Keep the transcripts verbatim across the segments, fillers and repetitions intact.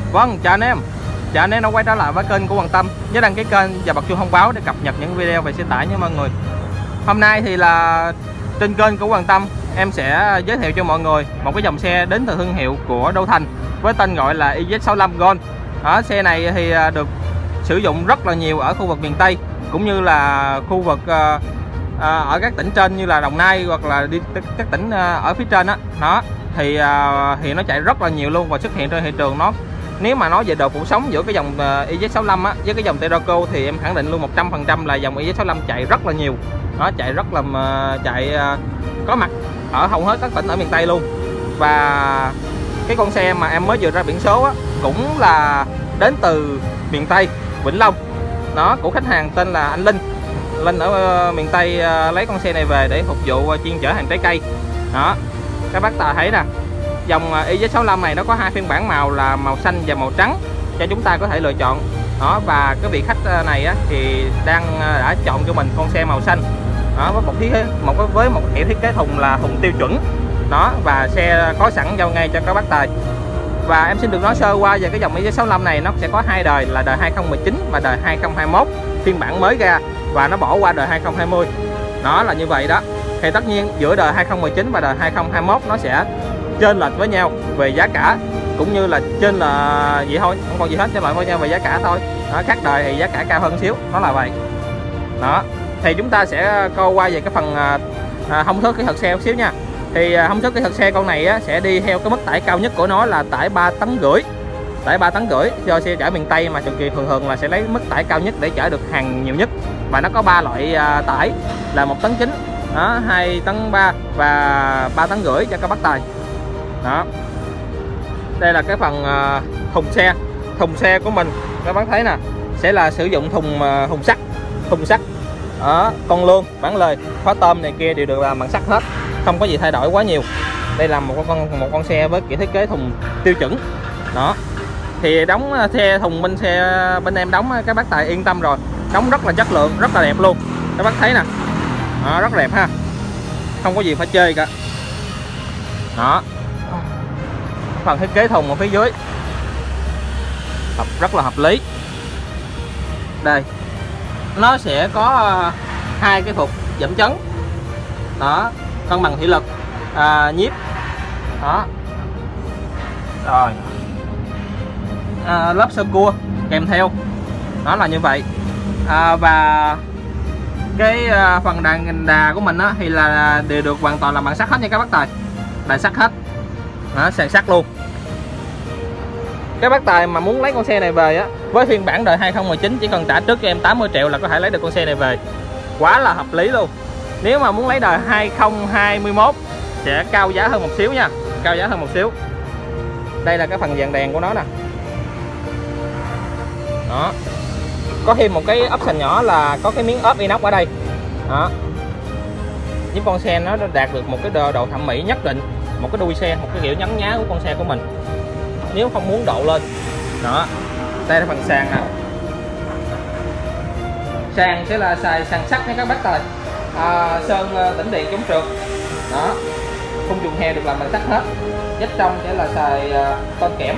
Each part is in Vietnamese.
Vâng, chào anh em. Chào anh em đã quay trở lại với kênh của Hoàng Tâm. Nhớ đăng ký kênh và bật chuông thông báo để cập nhật những video về xe tải nha mọi người. Hôm nay thì là trên kênh của Hoàng Tâm, em sẽ giới thiệu cho mọi người một cái dòng xe đến từ thương hiệu của Đô Thành với tên gọi là i Z sáu lăm Gold. Ở xe này thì được sử dụng rất là nhiều ở khu vực miền Tây cũng như là khu vực uh, uh, ở các tỉnh trên như là Đồng Nai hoặc là đi các tỉnh uh, ở phía trên đó. Nó thì uh, thì nó chạy rất là nhiều luôn và xuất hiện trên thị trường. Nó nếu mà nói về độ phủ sóng giữa cái dòng uh, i Z sáu lăm á với cái dòng Terraco thì em khẳng định luôn một trăm phần trăm là dòng i Z sáu lăm chạy rất là nhiều. Nó chạy rất là uh, chạy uh, có mặt ở hầu hết các tỉnh ở miền Tây luôn. Và cái con xe mà em mới vừa ra biển số á, cũng là đến từ miền Tây, Vĩnh Long. Nó của khách hàng tên là anh Linh. Linh ở uh, miền Tây uh, lấy con xe này về để phục vụ uh, chuyên chở hàng trái cây. Đó, các bác ta thấy nè, dòng uh, i Z sáu lăm này nó có hai phiên bản màu là màu xanh và màu trắng cho chúng ta có thể lựa chọn. Đó, và cái vị khách này á, thì đang uh, đã chọn cho mình con xe màu xanh. Đó, với một thiết một với một kiểu thiết kế thùng là thùng tiêu chuẩn. Đó, và xe có sẵn giao ngay cho các bác tài. Và em xin được nói sơ qua về cái dòng i Z sáu lăm này, nó sẽ có hai đời là đời hai không một chín và đời hai không hai mốt, phiên bản mới ra và nó bỏ qua đời hai không hai không. Nó là như vậy đó. Thì tất nhiên giữa đời hai không một chín và đời hai không hai mốt nó sẽ chênh lệch với nhau về giá cả, cũng như là trên là vậy thôi, không còn gì hết, chênh lệch với nhau về giá cả thôi. Đó, khác đời thì giá cả cao hơn xíu, nó là vậy. Đó, thì chúng ta sẽ coi qua về cái phần à, thông số kỹ thuật xe một xíu nha. Thì à, thông số kỹ thuật xe con này á, sẽ đi theo cái mức tải cao nhất của nó là tải ba tấn rưỡi. Tải ba tấn rưỡi do xe chở miền Tây mà thường thường thường là sẽ lấy mức tải cao nhất để chở được hàng nhiều nhất. Và nó có ba loại à, tải là một tấn chín, đó, hai tấn ba và ba tấn rưỡi cho các bác tài. Đó, đây là cái phần à, thùng xe. Thùng xe của mình các bác thấy nè, sẽ là sử dụng thùng à, thùng sắt, thùng sắt. Đó, con lương, bản lời, khóa tôm này kia đều được làm bằng sắt hết, không có gì thay đổi quá nhiều. Đây là một con một con xe với kiểu thiết kế thùng tiêu chuẩn. Đó, thì đóng xe thùng bên xe bên em đóng các bác tài yên tâm rồi, đóng rất là chất lượng, rất là đẹp luôn. Các bác thấy nè, đó, rất đẹp ha, không có gì phải chê cả. Đó, phần thiết kế thùng ở phía dưới hợp rất là hợp lý. Đây, nó sẽ có uh, hai cái phục giảm chấn. Đó, cân bằng thủy lực, à, nhíp. Đó, rồi à, lớp sơ cua kèm theo. Nó là như vậy. À, và cái à, phần đàn đà của mình á, thì là đều được hoàn toàn là bằng sắt hết nha các bác tài, là sắt hết. Đó, sàn sắt luôn. Các bác tài mà muốn lấy con xe này về á, với phiên bản đời hai không một chín chỉ cần trả trước cho em tám mươi triệu là có thể lấy được con xe này về, quá là hợp lý luôn. Nếu mà muốn lấy đời hai không hai mốt sẽ cao giá hơn một xíu nha, cao giá hơn một xíu. Đây là cái phần dàn đèn của nó nè. Đó, có thêm một cái option nhỏ là có cái miếng ốp inox ở đây. Đó, những con xe nó đạt được một cái độ, độ thẩm mỹ nhất định, một cái đuôi xe, một cái kiểu nhấn nhá của con xe của mình nếu không muốn độ lên. Đó, đây là phần sàn nè. Sàn sẽ là xài sàn sắt nha các bác tài. À, sơn tĩnh điện chống trượt. Đó, khung chuồng heo được làm bằng sắt hết. Vách trong sẽ là xài uh, tôn kẽm.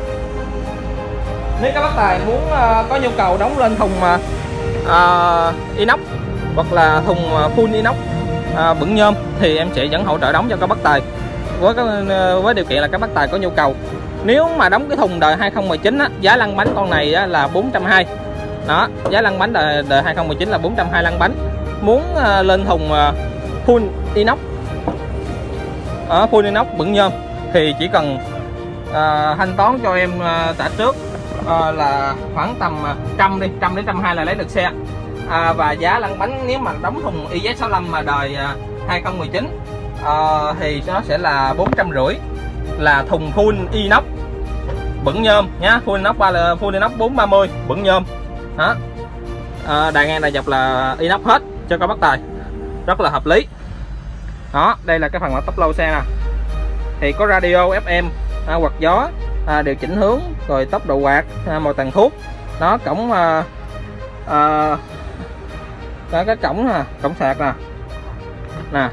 Nếu các bác tài muốn uh, có nhu cầu đóng lên thùng uh, uh, inox hoặc là thùng uh, full inox uh, bửng nhôm thì em sẽ vẫn hỗ trợ đóng cho các bác tài với uh, với điều kiện là các bác tài có nhu cầu. Nếu mà đóng cái thùng đời hai không một chín á, giá lăn bánh con này á, là bốn trăm hai mươi. Đó, giá lăn bánh đời, đời hai không một chín là bốn trăm hai mươi lăn bánh. Muốn uh, lên thùng uh, full inox ở uh, full inox bửng nhôm thì chỉ cần uh, thanh toán cho em uh, trả trước uh, là khoảng tầm uh, trăm đi, trăm đến trăm hai là lấy được xe. Uh, và giá lăn bánh nếu mà đóng thùng i Z sáu lăm mà đời uh, hai không một chín uh, thì nó sẽ là bốn trăm rưỡi, là thùng full inox bửng nhôm nhá, full inox ba là full inox bốn ba mươi bửng nhôm. Đó, à, đài ngang đài dọc là inox hết cho các bác tài, rất là hợp lý. Đó, đây là cái phần tốc lô xe nè, thì có radio ép em, à, quạt gió, à, điều chỉnh hướng, rồi tốc độ quạt, à, màu tàn thuốc. Đó, cổng à, à, đó, cái cổng nè, cổng sạc nè, nè,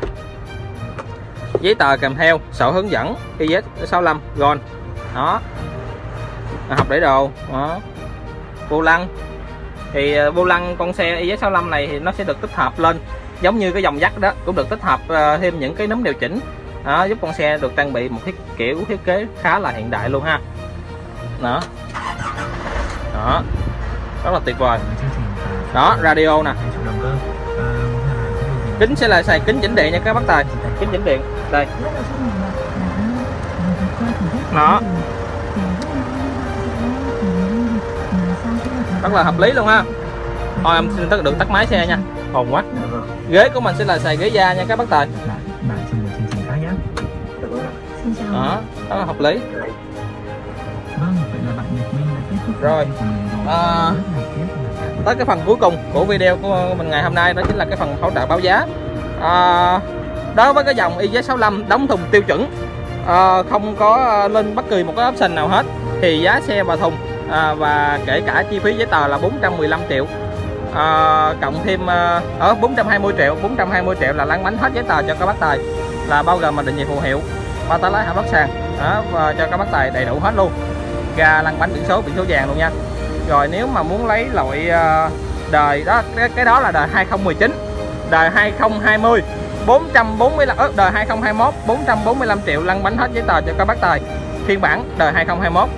giấy tờ kèm theo, sổ hướng dẫn i Z sáu lăm Gold. Đó, hộc để đồ đó. Vô lăng thì vô lăng con xe i dét sáu lăm này thì nó sẽ được tích hợp lên giống như cái dòng dắt đó, cũng được tích hợp thêm những cái núm điều chỉnh đó, giúp con xe được trang bị một thiết kiểu thiết kế khá là hiện đại luôn ha. Đó đó, rất là tuyệt vời. Đó, radio nè, kính sẽ là xài kính chỉnh điện nha các bác tài, kính chỉnh điện đây. Đó, rất là hợp lý luôn ha. Thôi em xin được tắt máy xe nha, ồn quá. Ghế của mình sẽ là xài ghế da nha các bác tài. Đó, rất là hợp lý. Rồi à, tới cái phần cuối cùng của video của mình ngày hôm nay, đó chính là cái phần hỗ trợ báo giá. À, đối với cái dòng i dét sáu lăm đóng thùng tiêu chuẩn, à, không có lên bất kỳ một cái option nào hết, thì giá xe và thùng à, và kể cả chi phí giấy tờ là bốn trăm mười lăm triệu, à, cộng thêm ở à, bốn trăm hai mươi triệu, bốn trăm hai mươi triệu là lăn bánh hết giấy tờ cho các bác tài, là bao gồm mà định vị phù hiệu, ba tá lái hãm lót sàn đó, và cho các bác tài đầy đủ hết luôn, ga lăn bánh biển số biển số vàng luôn nha. Rồi nếu mà muốn lấy loại uh, đời đó, cái, cái đó là đời hai không một chín, đời hai không hai không bốn trăm bốn mươi lăm, ờ, đời hai không hai mốt bốn trăm bốn mươi lăm triệu lăn bánh hết giấy tờ cho các bác tài, phiên bản đời hai không hai mốt.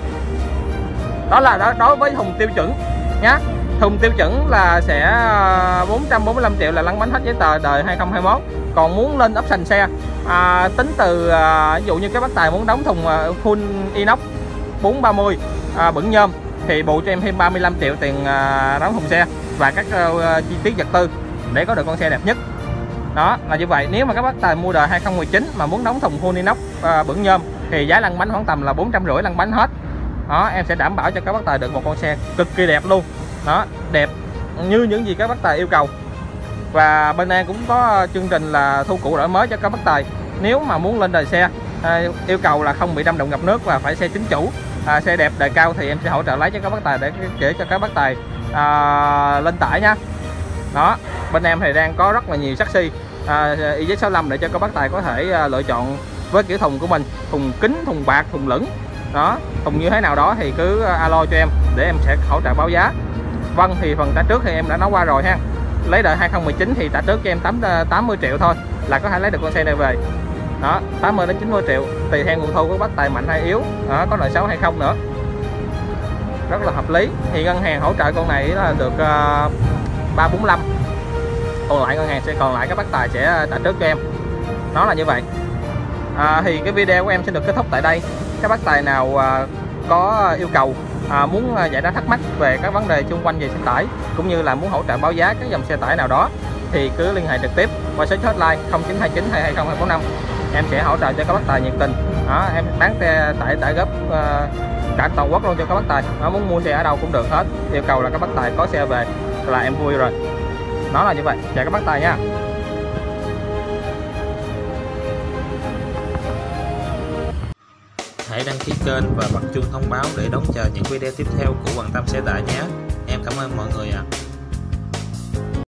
Đó là đó, đối với thùng tiêu chuẩn nhá. Thùng tiêu chuẩn là sẽ uh, bốn trăm bốn mươi lăm triệu là lăn bánh hết giấy tờ đời hai không hai mốt. Còn muốn lên option xe à, tính từ uh, ví dụ như các bác tài muốn đóng thùng uh, full inox bốn ba mươi à, bửng nhôm thì bù cho em thêm ba mươi lăm triệu tiền uh, đóng thùng xe và các uh, chi tiết vật tư để có được con xe đẹp nhất. Đó là như vậy. Nếu mà các bác tài mua đời hai không một chín mà muốn đóng thùng full inox uh, bửng nhôm thì giá lăn bánh khoảng tầm là bốn trăm rưỡi lăn bánh hết. Đó, em sẽ đảm bảo cho các bác tài được một con xe cực kỳ đẹp luôn. Đó, đẹp như những gì các bác tài yêu cầu. Và bên em cũng có chương trình là thu cũ đổi mới cho các bác tài. Nếu mà muốn lên đời xe à, yêu cầu là không bị đâm động ngập nước và phải xe chính chủ, à, xe đẹp đời cao thì em sẽ hỗ trợ lấy cho các bác tài để để cho các bác tài à, lên tải nha. Đó, bên em thì đang có rất là nhiều chassis à, i dét sáu lăm để cho các bác tài có thể à, lựa chọn với kiểu thùng của mình, thùng kính, thùng bạc, thùng lửng. Đó, thùng như thế nào đó thì cứ alo cho em để em sẽ hỗ trợ báo giá. Vâng, thì phần trả trước thì em đã nói qua rồi ha. Lấy đời hai không một chín thì trả trước cho em tám mươi triệu thôi là có thể lấy được con xe này về. Đó, tám mươi đến chín mươi triệu tùy theo nguồn thu của bác tài mạnh hay yếu. Đó, có nợ xấu hay không nữa. Rất là hợp lý. Thì ngân hàng hỗ trợ con này là được uh, ba bốn lăm. Còn lại ngân hàng sẽ còn lại các bác tài sẽ trả trước cho em. Nó là như vậy. À, thì cái video của em sẽ được kết thúc tại đây. Các bác tài nào uh, có yêu cầu À, muốn giải đáp thắc mắc về các vấn đề xung quanh về xe tải cũng như là muốn hỗ trợ báo giá các dòng xe tải nào đó thì cứ liên hệ trực tiếp qua số hotline không chín hai chín hai hai không hai bốn năm. Em sẽ hỗ trợ cho các bác tài nhiệt tình. Đó, em bán xe tải tải gấp uh, cả toàn quốc luôn cho các bác tài. Đó, muốn mua xe ở đâu cũng được hết, yêu cầu là các bác tài có xe về là em vui rồi. Nó là như vậy. Chào các bác tài nha. Hãy đăng ký kênh và bật chuông thông báo để đón chờ những video tiếp theo của Hoàng Tâm Xe Tải nhé. Em cảm ơn mọi người ạ. À.